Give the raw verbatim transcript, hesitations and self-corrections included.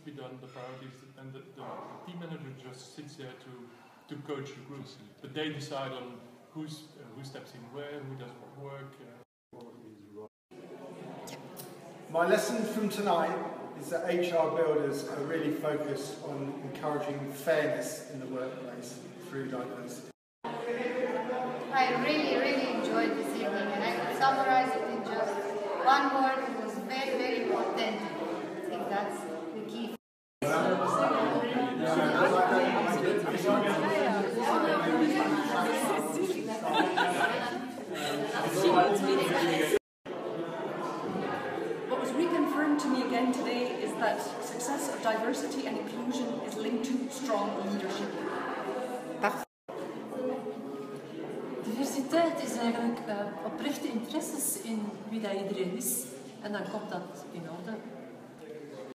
be done, the priorities, and the, the team manager just sits there to to coach the group. But they decide on who's uh, who steps in where, who does what work. Uh, My lesson from tonight is that H R builders are really focused on encouraging fairness in the workplace through diversity. I really, really enjoyed this evening, and I could summarize it in just one word. It was very, very authentic. I think that's the key. What was reconfirmed to me again today is that success of diversity and inclusion is linked to strong leadership. Diversiteit is eigenlijk uh, oprechte interesses in wie dat iedereen is en dan komt dat in orde.